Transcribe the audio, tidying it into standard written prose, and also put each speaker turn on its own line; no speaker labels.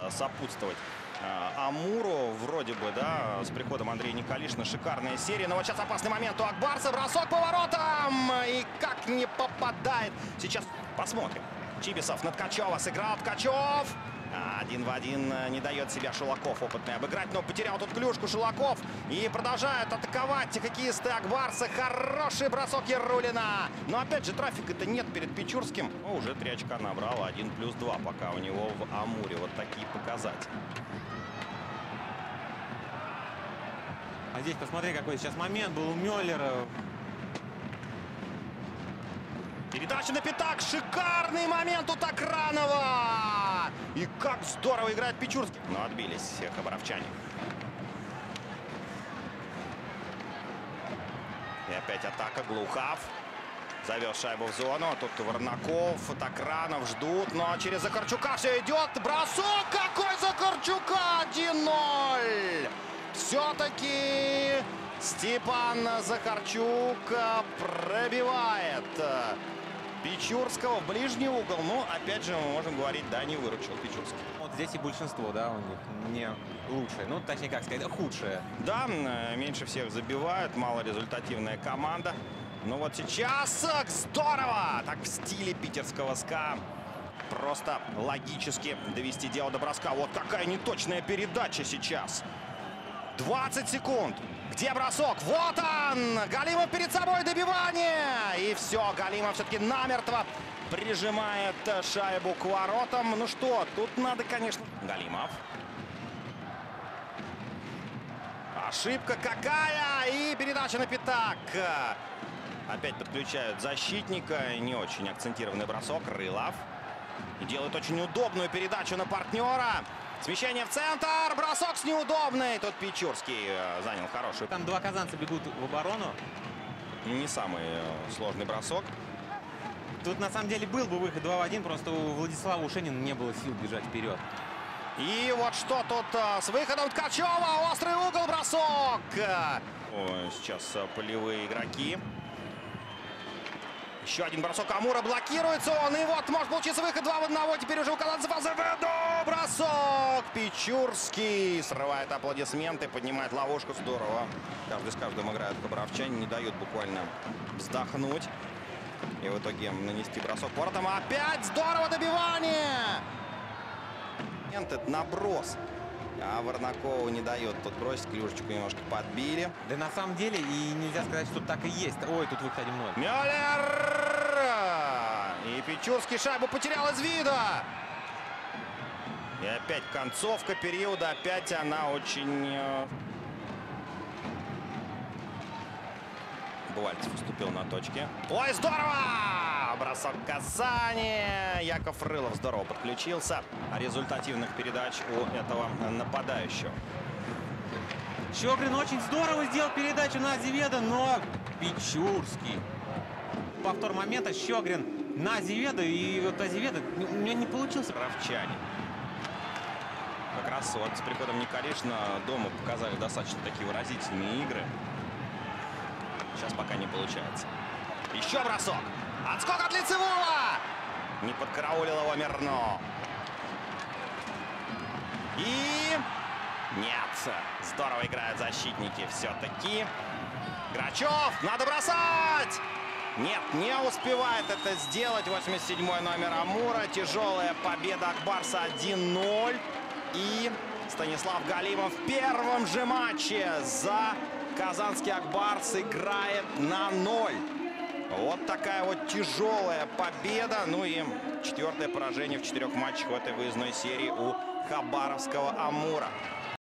сопутствовать Амуру. Вроде бы, да, с приходом Андрея Николишина шикарная серия. Но вот сейчас опасный момент у Акбарса. Бросок поворотом. И как не попадает. Сейчас посмотрим. Чибисов на Ткачева сыграл. Ткачев. 1 в 1 не дает себя Шулаков опытный обыграть, но потерял тут клюшку Шулаков. И продолжают атаковать хоккеисты Акбарса. Хороший бросок Ярулина. Но опять же трафика-то нет перед Печурским. Уже 3 очка набрал. 1+2 пока у него в Амуре. Вот такие показатели.
А здесь посмотри, какой сейчас момент был у Мюллера.
Передача на пятак. Шикарный момент у Токранова. И как здорово играет Печурский. Но отбились хабаровчане. И опять атака. Глухов завез шайбу в зону. Тут Варнаков, Токранов ждут. Но через Захарчука все идет. Бросок какой Захарчука! 1-0. Все-таки Степан Захарчук пробивает Печурского в ближний угол. Но, опять же, мы можем говорить, да, не выручил Печурский.
Вот здесь и большинство, да, у них не лучшее. Ну, точнее, как сказать, худшее.
Да, меньше всех забивают, малорезультативная команда. Но вот сейчас здорово! Так в стиле питерского СКА. Просто логически довести дело до броска. Вот какая неточная передача сейчас. 20 секунд. Где бросок? Вот он! Галимов перед собой, добивание! И все, Галимов все-таки намертво прижимает шайбу к воротам. Ну что, тут надо, конечно... Галимов. Ошибка какая! И передача на пятак. Опять подключают защитника. Не очень акцентированный бросок. Рылов. И делает очень удобную передачу на партнера. Смещение в центр. Бросок с неудобной. Тут Печурский занял хорошую.
Там два казанца бегут в оборону.
Не самый сложный бросок.
Тут на самом деле был бы выход 2 в 1. Просто у Владислава Ушенина не было сил бежать вперед.
И вот что тут с выходом Ткачева. Острый угол, бросок. Сейчас полевые игроки. Еще один бросок Амура. Блокируется он. И вот может получиться выход 2 в 1. Теперь уже у казанцев Азеведо. Бросок. Печурский срывает аплодисменты. Поднимает ловушку. Здорово. Каждый с каждым играют хабаровчане. Не дают буквально вздохнуть. И в итоге нанести бросок поворотом. Опять здорово добивание. Этот наброс. А Варнакову не дает тут бросить. Клюшечку немножко подбили.
Да на самом деле и нельзя сказать, что так и есть. Ой, тут выход 1-0.
Мюллер! И Печурский шайбу потерял из вида. И опять концовка периода. Опять она очень... Бувальцев уступил на точке. Ой, здорово! Бросок касания. Яков Рылов здорово подключился. Результативных передач у этого нападающего.
Щегрин очень здорово сделал передачу на Азеведо, но Печурский. Повтор момента. Щегрин на Азеведо. И вот Азеведо у него не получился.
Хабаровчане. Как раз вот с приходом Николишина дома показали достаточно такие выразительные игры. Сейчас пока не получается. Еще бросок. Отскок от лицевого. Не подкараулил его Мирно. И... Нет. Здорово играют защитники все-таки. Грачев. Надо бросать. Нет, не успевает это сделать. 87-й номер Амура. Тяжелая победа Акбарса 1-0. И Станислав Галимов в первом же матче за казанский Акбарс играет на 0. Вот такая вот тяжелая победа. Ну и 4-е поражение в 4 матчах в этой выездной серии у хабаровского Амура.